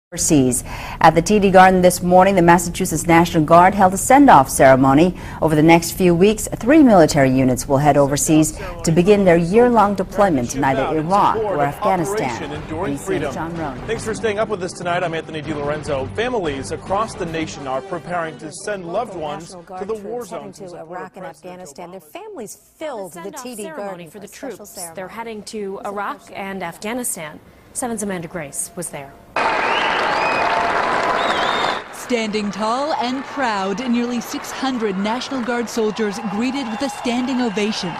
overseas. At the TD Garden this morning, the Massachusetts National Guard held a send-off ceremony. Over the next few weeks, 3 military units will head overseas to begin their year-long deployment in either Iraq or Afghanistan. John Roan. Thanks for staying up with us tonight. I'm Anthony DiLorenzo. Families across the nation are preparing to send loved ones to the war zones. To Iraq and Afghanistan. Their families filled the TD Garden for the troops. They're heading to Iraq and Afghanistan. 7's Amanda Grace was there. Standing tall and proud, nearly 600 National Guard soldiers greeted with a standing ovation.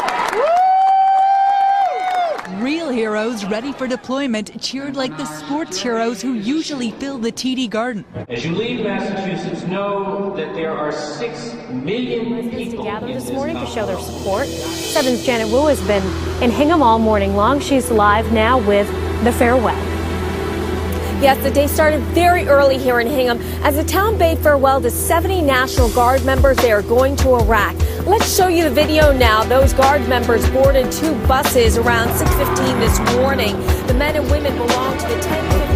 Real heroes ready for deployment cheered like the sports heroes who usually fill the TD Garden. As you leave Massachusetts, know that there are 6 million people gathered this morning to show their support. 7's Janet Wu has been in Hingham all morning long. She's live now with the farewell. Yes, the day started very early here in Hingham as the town bade farewell to 70 National Guard members. They are going to Iraq. Let's show you the video now. Those Guard members boarded 2 buses around 6:15 this morning. The men and women belong to the 10th